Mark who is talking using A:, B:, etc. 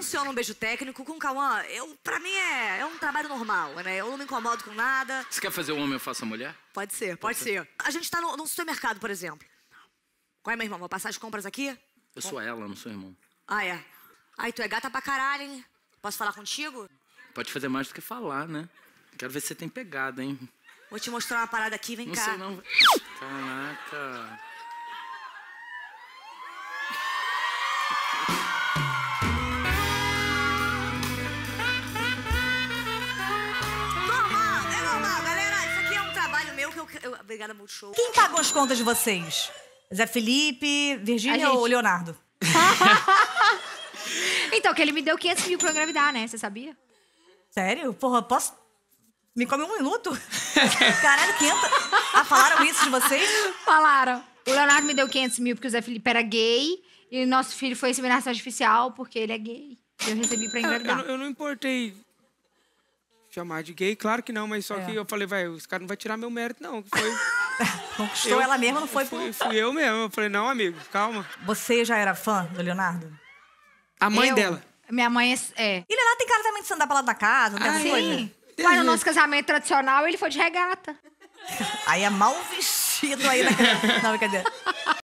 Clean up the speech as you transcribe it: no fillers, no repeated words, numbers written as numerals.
A: funciona um beijo técnico. Com o Cauã, pra mim é um trabalho normal, né? Eu não me incomodo com nada.
B: Você quer fazer o homem, eu faço a mulher?
A: Pode ser. A gente tá num supermercado, por exemplo. Qual é, meu irmão? Vou passar as compras aqui?
B: Eu sou ela, não sou irmão.
A: Ah, é? Ai, tu é gata pra caralho, hein? Posso falar contigo?
B: Pode fazer mais do que falar, né? Quero ver se você tem pegada, hein?
A: Vou te mostrar uma parada aqui, vem cá.
B: Não sei, não. Caraca.
A: Normal, galera. Isso aqui é um trabalho meu que eu... Obrigada, Multishow.
C: Quem pagou as contas de vocês? Zé Felipe, Virgínia ou Leonardo?
D: Então, que ele me deu 500 mil pra eu engravidar, né? Você sabia?
C: Sério? Porra, posso... Me come 1 minuto? Caralho, 500... Ah, falaram isso de vocês?
D: Falaram. O Leonardo me deu 500 mil porque o Zé Felipe era gay. E o nosso filho foi inseminação artificial porque ele é gay. Eu recebi pra engravidar.
E: Eu não importei chamar de gay, claro que não, mas só que eu falei, os caras não vão tirar meu mérito, não. Foi...
C: Conquistou ela mesma, não foi?
E: Fui eu mesmo. Eu falei, não, amigo, calma.
C: Você já era fã do Leonardo?
E: A mãe dela.
D: Minha mãe é.
C: E Leonardo tem cara também de você andar pra lá da casa, não tem coisa?
D: Sim. Mas no nosso casamento tradicional, ele foi de regata.
C: Aí é mal vestido aí, né? Não, brincadeira.